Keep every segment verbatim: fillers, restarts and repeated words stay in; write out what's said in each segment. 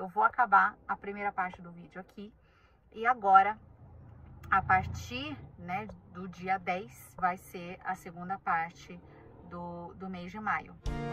eu vou acabar a primeira parte do vídeo aqui. E agora, a partir, né, do dia dez, vai ser a segunda parte do, do mês de maio.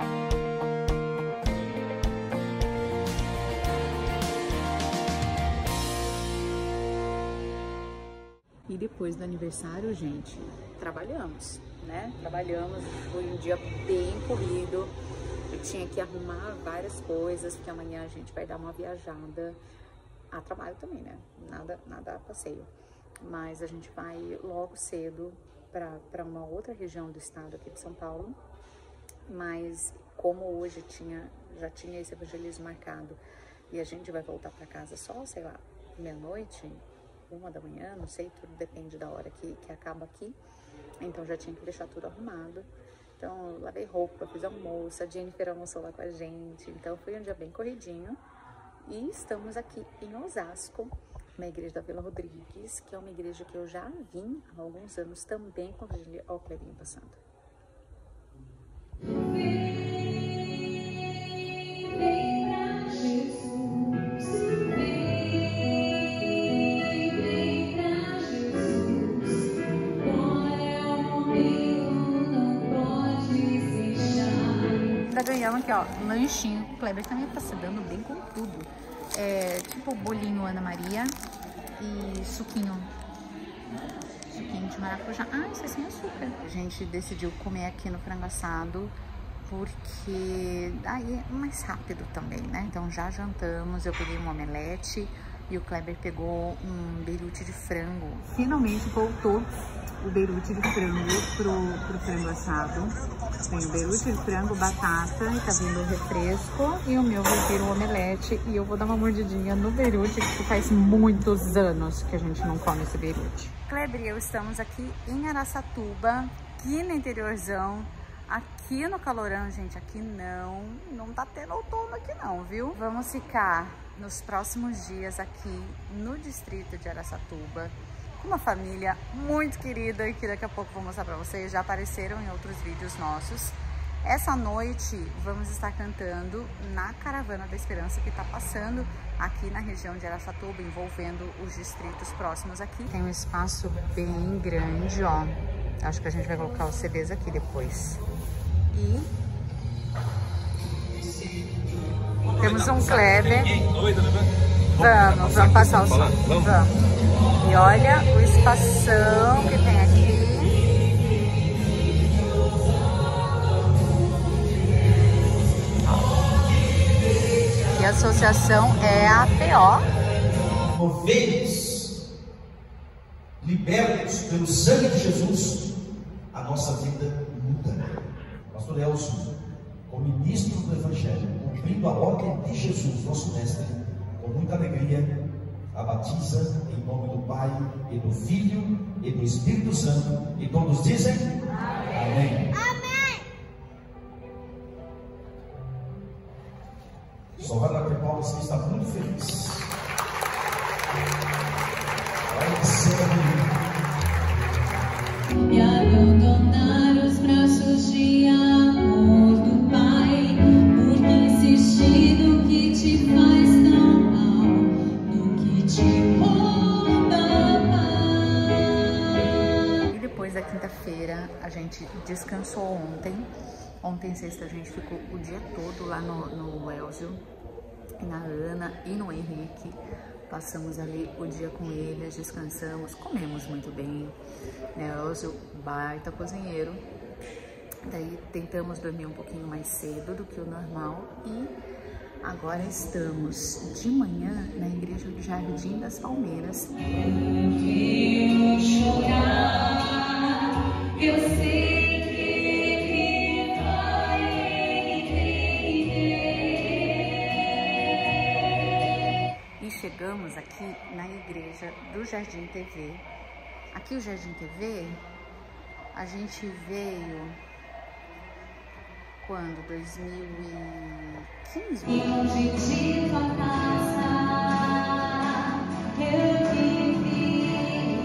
E depois do aniversário, gente, trabalhamos, né? Trabalhamos, foi um dia bem corrido. Eu tinha que arrumar várias coisas, porque amanhã a gente vai dar uma viajada a trabalho também, né? Nada, nada a passeio. Mas a gente vai logo cedo para uma outra região do estado aqui de São Paulo. Mas como hoje tinha, já tinha esse evangelismo marcado e a gente vai voltar para casa só, sei lá, meia-noite, uma da manhã, não sei, tudo depende da hora que, que acaba aqui. Então já tinha que deixar tudo arrumado. Então lavei roupa, fiz almoço, a Jennifer almoçou lá com a gente. Então foi um dia bem corridinho. E estamos aqui em Osasco, na igreja da Vila Rodrigues, que é uma igreja que eu já vim há alguns anos também com a Virgília. Ó, o Clebinho passando. Ainda ganhamos aqui, ó, lanchinho. O Kleber também tá se dando bem com tudo. É tipo bolinho Ana Maria e suquinho. Suquinho de maracujá. Ah, isso é sem açúcar. A gente decidiu comer aqui no frango assado porque aí é mais rápido também, né? Então já jantamos, eu peguei um omelete e o Kleber pegou um beirute de frango. Finalmente voltou o beirute de frango pro, pro frango assado. Tem o beirute de frango, batata, e tá vindo o refresco. E o meu vai vir o omelete. E eu vou dar uma mordidinha no beirute, que faz muitos anos que a gente não come esse beirute. Kleber e eu estamos aqui em Araçatuba, aqui no interiorzão. Aqui no calorão, gente, aqui não, não tá tendo outono aqui não, viu? Vamos ficar nos próximos dias aqui no distrito de Araçatuba, com uma família muito querida e que daqui a pouco vou mostrar pra vocês, já apareceram em outros vídeos nossos. Essa noite vamos estar cantando na Caravana da Esperança, que tá passando aqui na região de Araçatuba, envolvendo os distritos próximos aqui. Tem um espaço bem grande, ó. Acho que a gente vai colocar os C Ds aqui depois. E temos um Kleber. Vamos, vamos passar o som. Vamos. E olha o espação que tem aqui. E a associação é a P O. Movidos, libertos pelo sangue de Jesus, a nossa vida muda. Pastor Elcio, como ministro do Evangelho, cumprindo a ordem de Jesus, nosso mestre, com muita alegria, a batiza em nome do Pai, e do Filho, e do Espírito Santo, e todos dizem Amém. Amém. Amém. Só vai dar palmas que está muito feliz. Olha que cena bonita. E abandonar os braços de amor do Pai, porque insistir no que te faz tão mal, no que te rouba paz. E depois da quinta-feira a gente descansou ontem. Ontem, sexta, a gente ficou o dia todo lá no, no Elzio, na Ana e no Henrique. Passamos ali o dia com eles, descansamos, comemos muito bem, né? Elzio, baita cozinheiro. Daí tentamos dormir um pouquinho mais cedo do que o normal e agora estamos de manhã na igreja do Jardim das Palmeiras. Eu chorar, eu sei. Chegamos aqui na igreja do Jardim T V. Aqui o Jardim T V, a gente veio quando? dois mil e quinze? E onde tive a casa, eu vivi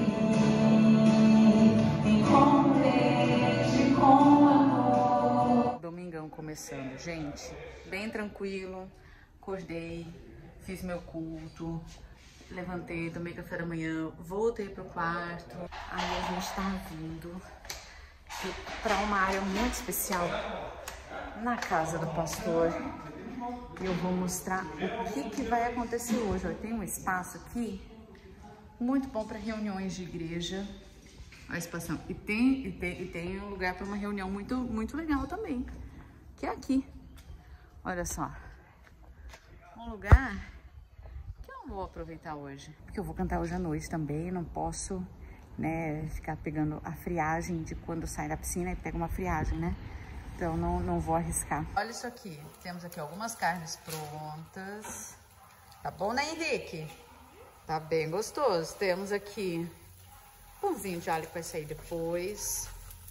em combate com amor. Domingão começando, gente, bem tranquilo, acordei. fiz meu culto, levantei, tomei café da manhã, voltei pro quarto. Aí a gente tá vindo para uma área muito especial na casa do pastor. E eu vou mostrar o que que vai acontecer hoje. Ó, tem um espaço aqui muito bom para reuniões de igreja. Olha a espação. E tem, e tem, e tem um lugar para uma reunião muito, muito legal também, que é aqui. Olha só. Um lugar que eu não vou aproveitar hoje, porque eu vou cantar hoje à noite também. Não posso, né, ficar pegando a friagem de quando sai da piscina e pega uma friagem, né? Então não, não vou arriscar. Olha isso aqui. Temos aqui algumas carnes prontas. Tá bom, né, Henrique? Tá bem gostoso. Temos aqui pãozinho de alho que vai sair depois.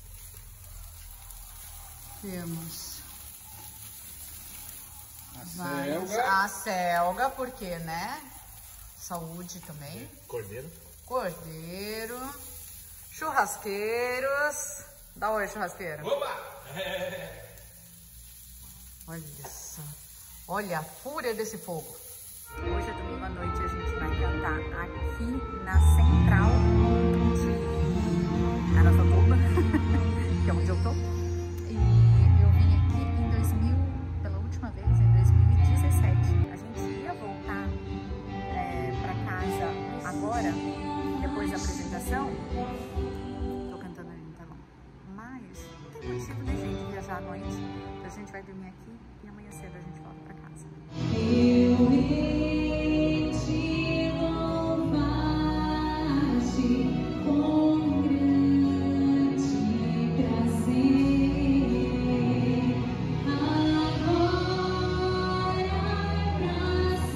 Temos A várias- selga. a selga, porque, né? Saúde também. Cordeiro. Cordeiro. Churrasqueiros. Dá oi, churrasqueiro. Opa! Olha só. Olha a fúria desse fogo. Hoje é domingo à noite, a gente vai cantar aqui na central de Araçatuba, que é onde eu tô. E eu vim aqui em dois mil, pela última vez, em dois mil e dezessete. A gente ia voltar é, pra casa agora, depois da apresentação. Tô cantando ali no telão. Mas não tem motivo da gente viajar à noite. Então a gente vai dormir aqui e amanhã cedo a gente volta pra casa. Eu hei de louvar-te com grande prazer, agora e pra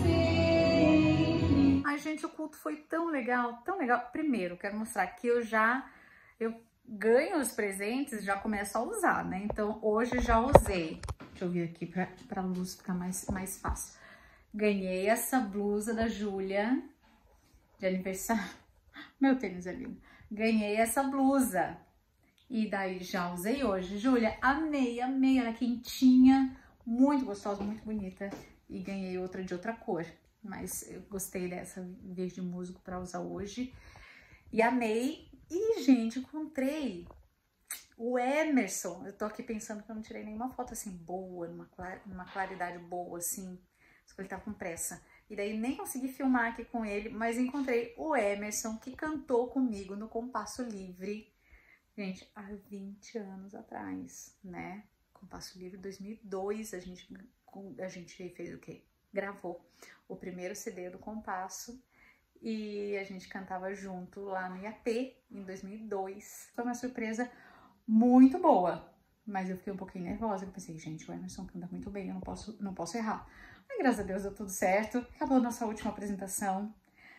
sempre. Ai, gente, o culto foi tão legal, tão legal. Primeiro, quero mostrar que eu já eu ganho os presentes, já começo a usar, né? Então, hoje já usei. Deixa eu vir aqui pra, pra luz ficar mais, mais fácil. Ganhei essa blusa da Júlia de aniversário. Meu tênis é lindo. Ganhei essa blusa. E daí já usei hoje. Júlia, amei, amei. Ela é quentinha, muito gostosa, muito bonita. E ganhei outra de outra cor. Mas eu gostei dessa verde musgo para usar hoje. E amei. E, gente, encontrei o Emerson. Eu tô aqui pensando que eu não tirei nenhuma foto assim boa, numa, clar... numa claridade boa, assim. Só que ele tá com pressa. E daí nem consegui filmar aqui com ele, mas encontrei o Emerson, que cantou comigo no Compasso Livre. Gente, há vinte anos atrás, né? Compasso Livre dois mil e dois, a gente, a gente fez o quê? Gravou o primeiro C D do Compasso. E a gente cantava junto lá no I A P em dois mil e dois. Foi uma surpresa muito boa, mas eu fiquei um pouquinho nervosa. Eu pensei, gente, o Emerson canta muito bem, eu não posso, não posso errar. Mas graças a Deus deu tudo certo. Acabou a nossa última apresentação.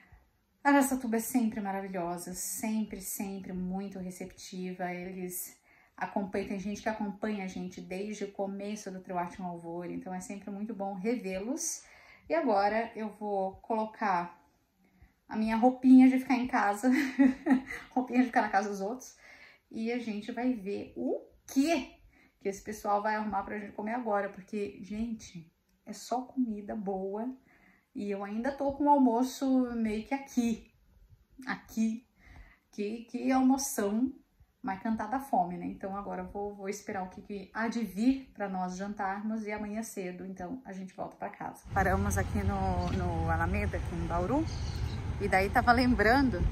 A Araçatuba é sempre maravilhosa, sempre, sempre muito receptiva. Eles acompanham, tem gente que acompanha a gente desde o começo do Trio Arte e Louvor, então é sempre muito bom revê-los. E agora eu vou colocar a minha roupinha de ficar em casa, roupinha de ficar na casa dos outros, e a gente vai ver o que que esse pessoal vai arrumar pra gente comer agora, porque, gente, é só comida boa, e eu ainda tô com o almoço meio que aqui, aqui, que, que almoção, mas cantar da fome, né? Então agora eu vou, vou esperar o que, que há de vir pra nós jantarmos, e amanhã cedo, então, a gente volta pra casa. Paramos aqui no, no Alameda, aqui em Bauru. E daí tava lembrando,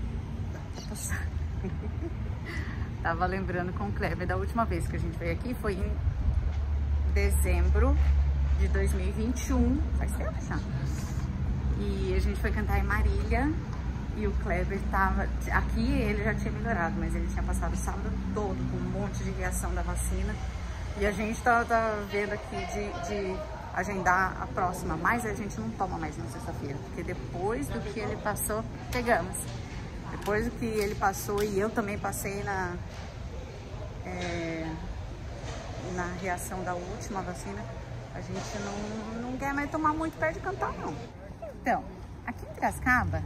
tava lembrando com o Kleber da última vez que a gente veio aqui, foi em dezembro de dois mil e vinte e um, faz tempo já. E a gente foi cantar em Marília e o Kleber tava, aqui ele já tinha melhorado, mas ele tinha passado o sábado todo com um monte de reação da vacina. E a gente tá, tá vendo aqui de... de agendar a próxima, mas a gente não toma mais na sexta-feira, porque depois do que ele passou, pegamos. Depois do que ele passou e eu também passei na, é, na reação da última vacina, a gente não, não quer mais tomar muito perto de cantar, não. Então, aqui em Piracicaba,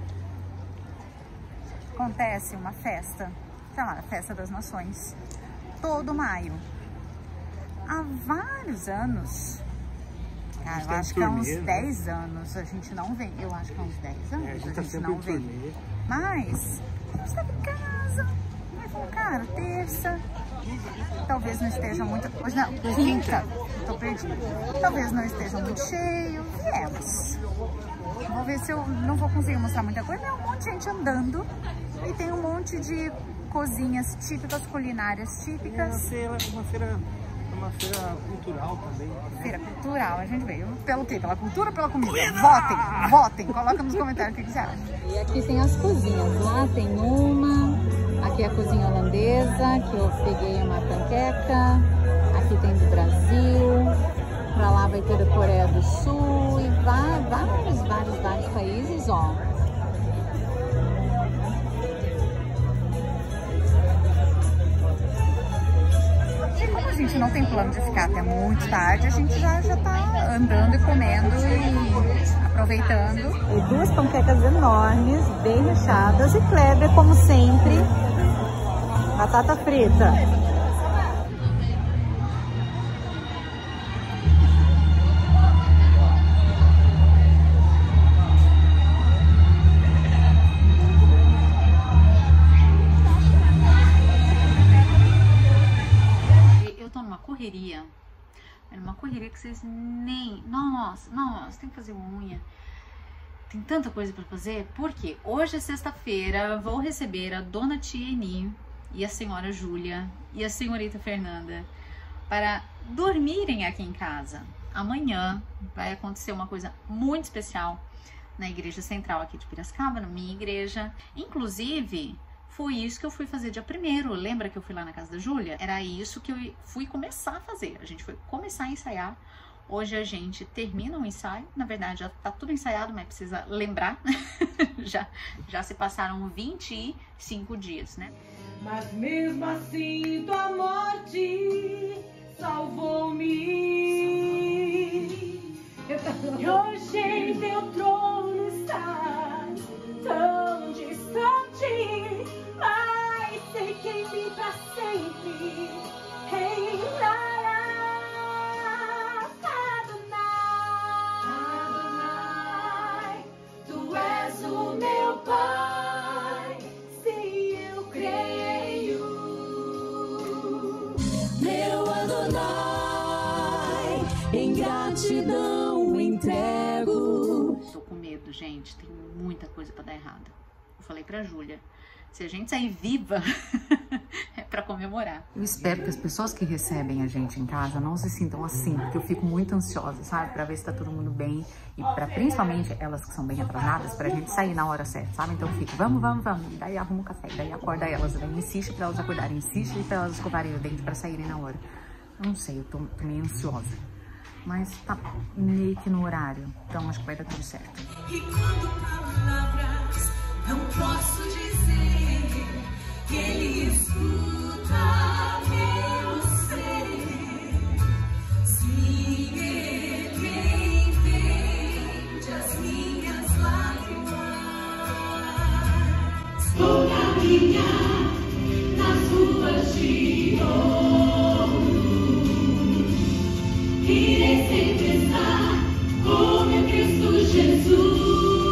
acontece uma festa, sei lá, a Festa das Nações, todo maio. Há vários anos, Cara, eu acho que há uns dez anos a gente não vem. Eu acho que há uns dez anos É, a gente, a tá gente sempre não em vem. turnê. Mas a gente tava em casa. Aí falou, cara, terça. Talvez não esteja muito. Hoje não, quinta. Tô perdida. Talvez não esteja muito cheio. Viemos. Vou ver se eu não vou conseguir mostrar muita coisa. É um monte de gente andando. E tem um monte de cozinhas típicas, culinárias É uma típicas. feira, uma feira, uma feira cultural também. Né? Feira cultural, a gente veio. Pelo quê? Pela cultura ou pela comida? Votem, votem. Coloca nos comentários o que você acha. E aqui tem as cozinhas. Lá tem uma. Aqui é a cozinha holandesa, que eu peguei uma panqueca. Aqui tem do Brasil. Pra lá vai ter a Coreia do Sul. E vai, vários, vários, vários países, ó. E como a gente não tem plano de ficar até muito tarde, a gente já, já tá andando e comendo e aproveitando. E duas panquecas enormes, bem recheadas. E Kleber, como sempre, batata frita. Correria, era uma correria que vocês nem, nossa, nossa, tem que fazer unha, tem tanta coisa para fazer, porque hoje é sexta-feira, vou receber a dona Tia Eni e a senhora Júlia e a senhorita Fernanda para dormirem aqui em casa. Amanhã vai acontecer uma coisa muito especial na igreja central aqui de Piracicaba, na minha igreja, inclusive. Foi isso que eu fui fazer dia primeiro. Lembra que eu fui lá na casa da Júlia? Era isso que eu fui começar a fazer. A gente foi começar a ensaiar. Hoje a gente termina o ensaio. Na verdade, já tá tudo ensaiado, mas precisa lembrar. já, já se passaram vinte e cinco dias, né? Mas mesmo assim tua morte salvou-me. E hoje em teu trono estás tão distante, mas sei que em mim pra sempre reinará. Adonai, tu és o meu Pai, sim, eu creio. Meu Adonai, em gratidão entrego. Tô com medo, gente, tem muita coisa pra dar errado. Eu falei pra Júlia, se a gente sair viva, é pra comemorar. Eu espero que as pessoas que recebem a gente em casa não se sintam assim, porque eu fico muito ansiosa, sabe? Pra ver se tá todo mundo bem e pra principalmente elas que são bem atrasadas, pra gente sair na hora certa, sabe? Então eu fico, vamos, vamos, vamos. E daí arrumo o café, daí acorda elas, daí insiste pra elas acordarem, insiste pra elas escovarem o dente pra saírem na hora. Eu não sei, eu tô, tô meio ansiosa. Mas tá meio que no horário, então acho que vai dar tudo certo. E quando palavras não posso dizer que ele escuta meu ser. Sim, ele entende as minhas lágrimas. Vou caminhar nas ruas de ouro. Irei sempre estar com meu Cristo Jesus.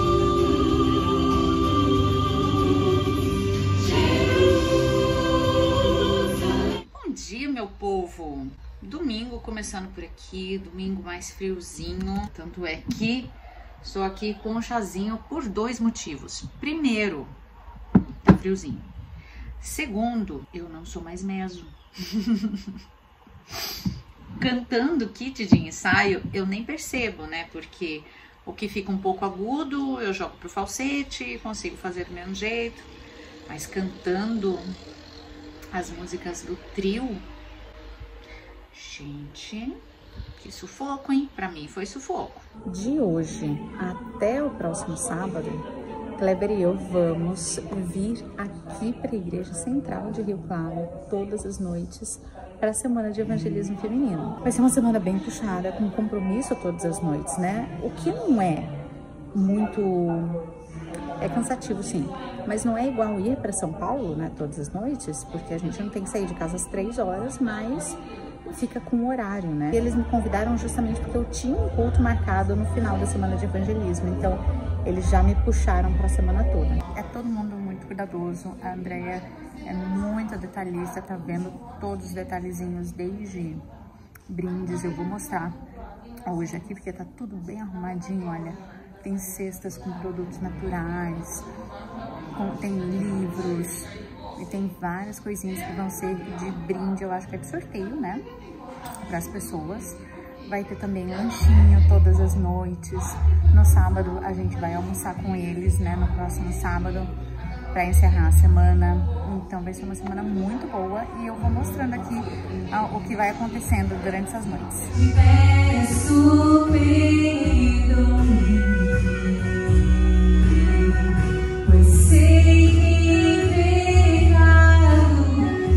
Bom dia, meu povo! Domingo começando por aqui, domingo mais friozinho. Tanto é que estou aqui com um chazinho por dois motivos. Primeiro, tá friozinho. Segundo, eu não sou mais meso. Cantando kit de ensaio, eu nem percebo, né? Porque o que fica um pouco agudo, eu jogo pro falsete, consigo fazer do mesmo jeito. Mas cantando as músicas do trio, gente, que sufoco, hein? Pra mim foi sufoco. De hoje até o próximo sábado, Kleber e eu vamos vir aqui para a Igreja Central de Rio Claro todas as noites para a Semana de Evangelismo Feminino. Vai ser uma semana bem puxada, com compromisso todas as noites, né? O que não é muito... é cansativo, sim, mas não é igual ir para São Paulo, né, todas as noites, porque a gente não tem que sair de casa às três horas, mas fica com o horário, né? E eles me convidaram justamente porque eu tinha um culto marcado no final da semana de evangelismo, então eles já me puxaram para a semana toda. É todo mundo muito cuidadoso, a Andrea é muito detalhista, tá vendo todos os detalhezinhos, desde brindes, eu vou mostrar hoje aqui, porque tá tudo bem arrumadinho, olha. Tem cestas com produtos naturais, com, tem livros, e tem várias coisinhas que vão ser de brinde, eu acho que é de sorteio, né, para as pessoas. Vai ter também lanchinho todas as noites. No sábado a gente vai almoçar com eles, né, no próximo sábado, para encerrar a semana. Então vai ser uma semana muito boa e eu vou mostrando aqui o que vai acontecendo durante essas noites. Peço perdão, pois sei que pecado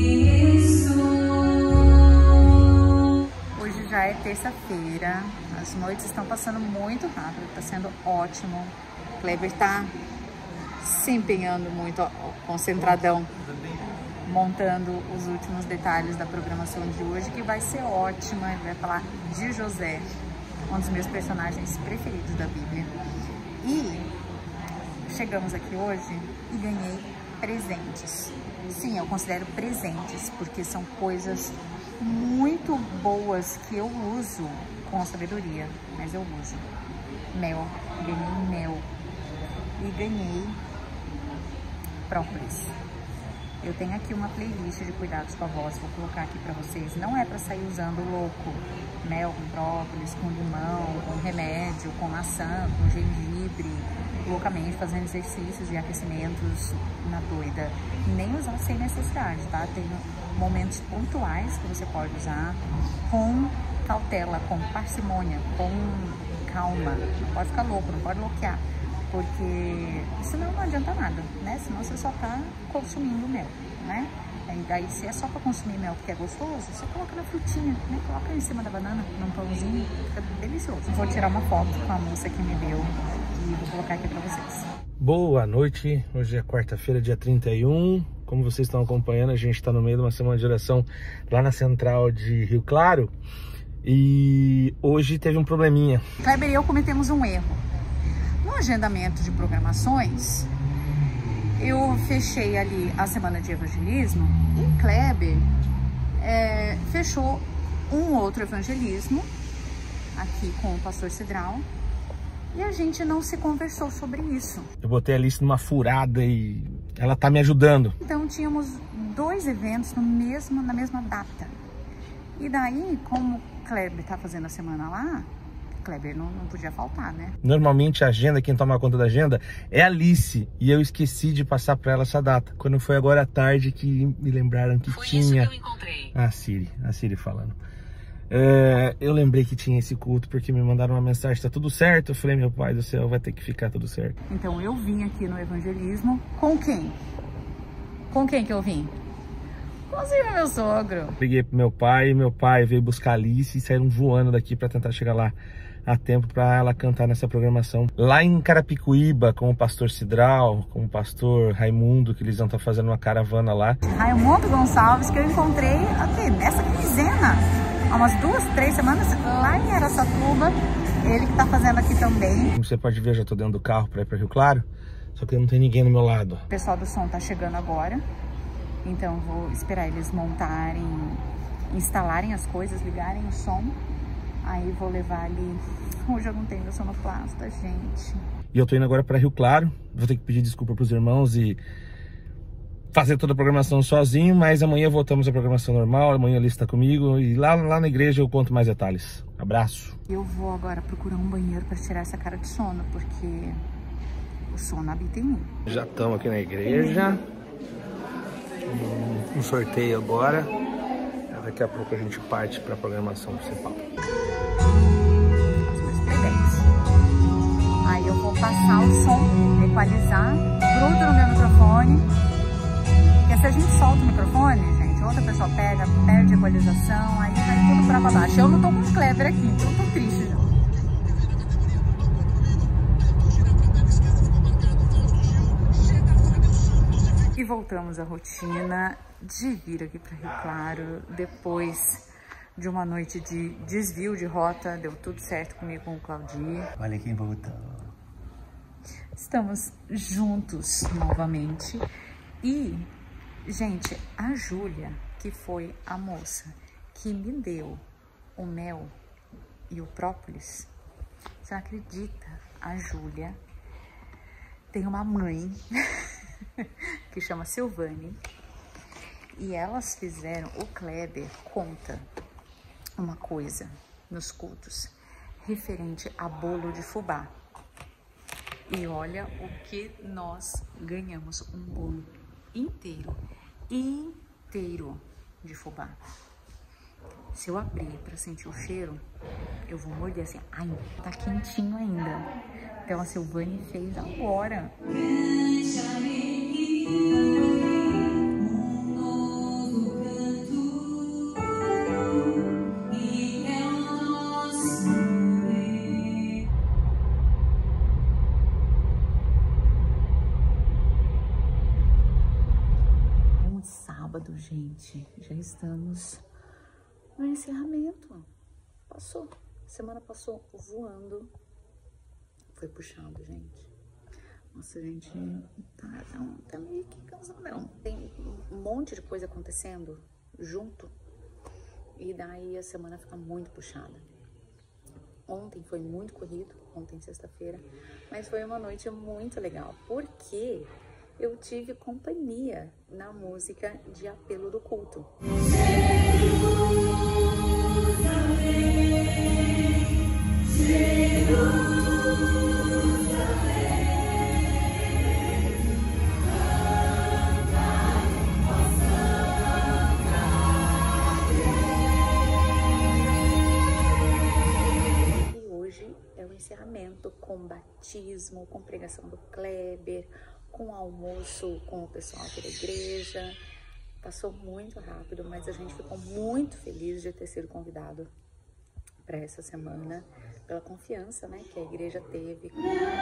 estou. Hoje já é terça-feira, as noites estão passando muito rápido, tá sendo ótimo. O Kleber tá se empenhando muito, ó, concentradão, montando os últimos detalhes da programação de hoje, que vai ser ótima. Ele vai falar de José, um dos meus personagens preferidos da Bíblia. E chegamos aqui hoje e ganhei presentes. Sim, eu considero presentes, porque são coisas muito boas que eu uso com sabedoria, mas eu uso. Mel, ganhei mel e ganhei própolis. Eu tenho aqui uma playlist de cuidados com a voz, vou colocar aqui pra vocês. Não é pra sair usando louco, mel com própolis, com limão, com remédio, com maçã, com gengibre, loucamente fazendo exercícios e aquecimentos na doida. Nem usar sem necessidade, tá? Tem momentos pontuais que você pode usar com cautela, com parcimônia, com calma. Não pode ficar louco, não pode louquear, porque senão não adianta nada, né? Senão você só tá consumindo mel, né? E daí, se é só para consumir mel porque é gostoso, você coloca na frutinha, né? Coloca em cima da banana, num pãozinho, fica delicioso. Vou tirar uma foto com a moça que me deu e vou colocar aqui para vocês. Boa noite, hoje é quarta-feira, dia trinta e um. Como vocês estão acompanhando, a gente está no meio de uma semana de oração lá na central de Rio Claro. E hoje teve um probleminha. Kleber e eu cometemos um erro. No agendamento de programações, eu fechei ali a semana de evangelismo e Kleber é, fechou um outro evangelismo aqui com o pastor Cidral e a gente não se conversou sobre isso. Eu botei a lista numa furada e ela tá me ajudando. Então tínhamos dois eventos no mesmo, na mesma data. E daí, como Kleber tá fazendo a semana lá, Kleber não, não podia faltar, né? Normalmente a agenda, quem toma conta da agenda é a Alice. E eu esqueci de passar para ela essa data. Quando foi agora à tarde que me lembraram que foi tinha... Foi isso que eu encontrei. A Siri, a Siri falando. É, eu lembrei que tinha esse culto porque me mandaram uma mensagem, tá tudo certo? Eu falei, meu pai do céu, vai ter que ficar tudo certo. Então eu vim aqui no evangelismo com quem? Com quem que eu vim? Com o meu sogro. Liguei pro meu pai, meu pai veio buscar a Alice e saíram voando daqui para tentar chegar lá a tempo para ela cantar nessa programação. Lá em Carapicuíba, com o pastor Cidral, com o pastor Raimundo, que eles vão estar fazendo uma caravana lá. Raimundo Gonçalves, que eu encontrei aqui nessa quinzena, há umas duas, três semanas, lá em Araçatuba. Ele que tá fazendo aqui também. Como você pode ver, eu já tô dentro do carro para ir para Rio Claro, só que não tem ninguém no meu lado. O pessoal do som tá chegando agora, então vou esperar eles montarem, instalarem as coisas, ligarem o som. Aí vou levar ali. Hoje eu não tenho meu sonoplasta, gente. E eu tô indo agora para Rio Claro. Vou ter que pedir desculpa pros irmãos e fazer toda a programação sozinho, mas amanhã voltamos à programação normal. Amanhã a Alice tá comigo e lá, lá na igreja eu conto mais detalhes. Abraço. Eu vou agora procurar um banheiro para tirar essa cara de sono, porque o sono habita em mim. Já estamos aqui na igreja. Um sorteio agora. Daqui a pouco a gente parte para a programação principal. Os meus presentes. Aí eu vou passar o som, equalizar, grudo no meu microfone. Porque se a gente solta o microfone, gente, outra pessoa pega, perde a equalização, aí vai tudo pra baixo. Eu não tô com o Kleber aqui, então eu tô triste já. E voltamos à rotina de vir aqui para Rio Claro depois de uma noite de desvio de rota. Deu tudo certo comigo com o Claudir. Olha quem voltou. Estamos juntos novamente. E, gente, a Júlia, que foi a moça que me deu o mel e o própolis, você não acredita? A Júlia tem uma mãe que chama Silvane. E elas fizeram, o Kleber conta uma coisa nos cultos referente a bolo de fubá. E olha o que nós ganhamos, um bolo inteiro, inteiro de fubá. Se eu abrir para sentir o cheiro, eu vou morder assim, ai, tá quentinho ainda. Então a Silvane fez agora. Gente, já estamos no encerramento. Passou, semana passou voando. Foi puxado, gente. Nossa, gente, tá, não, tá meio que cansadão. Tem um monte de coisa acontecendo junto. E daí a semana fica muito puxada. Ontem foi muito corrido, ontem sexta-feira. Mas foi uma noite muito legal, porque eu tive companhia na música de apelo do culto. E hoje é o encerramento com batismo, com pregação do Kleber, com almoço com o pessoal aqui da igreja. Passou muito rápido, mas a gente ficou muito feliz de ter sido convidado para essa semana, pela confiança, né, que a igreja teve.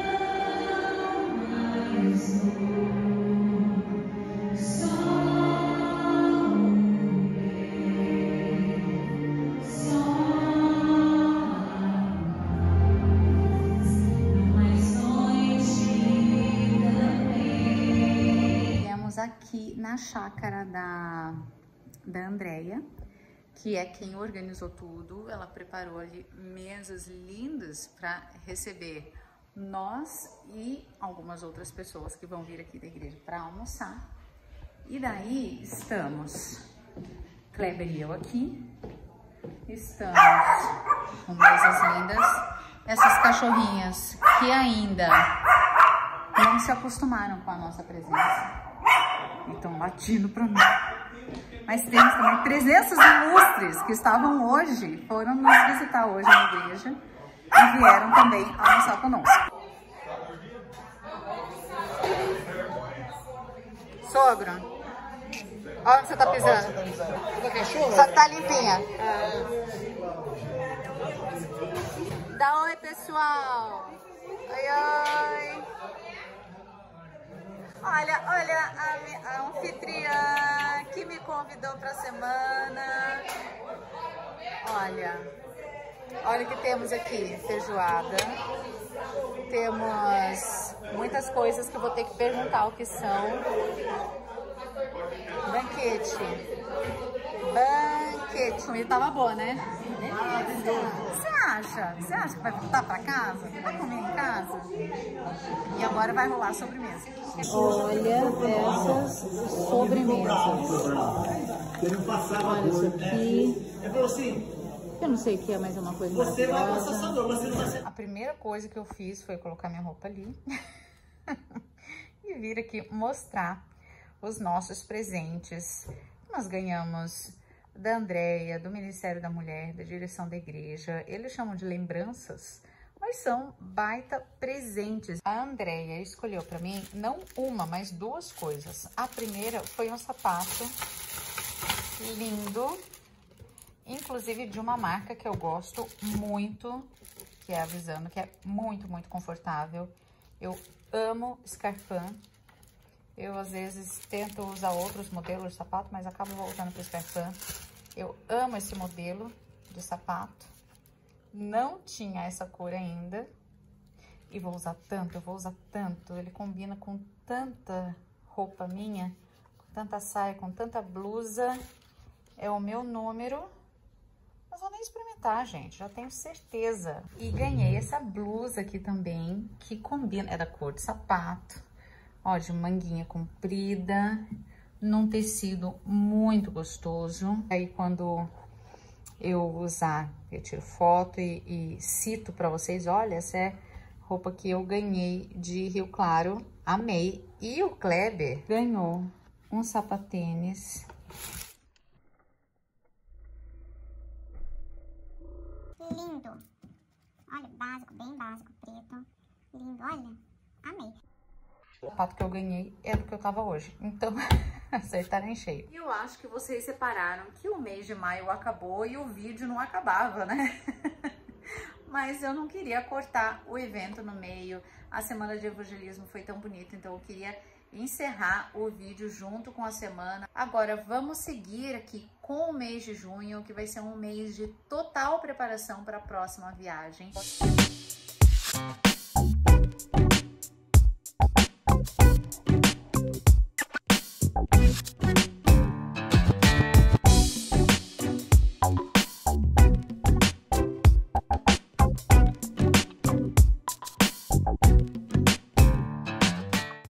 Aqui na chácara da, da Andréia, que é quem organizou tudo. Ela preparou ali mesas lindas para receber nós e algumas outras pessoas que vão vir aqui da igreja para almoçar. E daí estamos, Kleber e eu aqui, estamos com mesas lindas. Essas cachorrinhas que ainda não se acostumaram com a nossa presença. Estão latindo para mim. Mas temos também presenças ilustres que estavam hoje, foram nos visitar hoje na igreja e vieram também almoçar conosco. Sogro, olha onde você tá pisando. Só tá limpinha. Dá oi, pessoal. Oi, oi. Olha, olha a, minha, a anfitriã que me convidou para a semana. Olha, olha o que temos aqui, feijoada. Temos muitas coisas que eu vou ter que perguntar o que são. Banquete. Banquete. A comida tava boa, né? Você acha? Você acha que vai voltar para casa? Vai comer em casa? E agora vai rolar sobremesa. Olha essas sobremesas. Olha isso aqui. Eu não sei o que é, mas é uma coisa maravilhosa. A primeira coisa que eu fiz foi colocar minha roupa ali e vir aqui mostrar os nossos presentes que nós ganhamos da Andréia, do Ministério da Mulher, da direção da igreja. Eles chamam de lembranças, mas são baita presentes. A Andréia escolheu para mim não uma, mas duas coisas. A primeira foi um sapato lindo, inclusive de uma marca que eu gosto muito, que é a Visano, que é muito, muito confortável. Eu amo Scarpin. Eu, às vezes, tento usar outros modelos de sapato, mas acabo voltando para o Scarpin. Eu amo esse modelo de sapato. Não tinha essa cor ainda. E vou usar tanto, eu vou usar tanto. Ele combina com tanta roupa minha, com tanta saia, com tanta blusa. É o meu número. Mas vou nem experimentar, gente, já tenho certeza. E ganhei essa blusa aqui também, que combina, é da cor de sapato. Ó, de manguinha comprida, num tecido muito gostoso. Aí quando eu usar, eu tiro foto e, e cito pra vocês, olha, essa é roupa que eu ganhei de Rio Claro, amei. E o Kleber ganhou um sapatênis. Lindo. Olha, básico, bem básico, preto. Lindo, olha, amei. O sapato que eu ganhei é do que eu tava hoje, então acertaram em cheio. E eu acho que vocês separaram que o mês de maio acabou e o vídeo não acabava, né? Mas eu não queria cortar o evento no meio. A semana de evangelismo foi tão bonita, então eu queria encerrar o vídeo junto com a semana. Agora vamos seguir aqui com o mês de junho, que vai ser um mês de total preparação para a próxima viagem.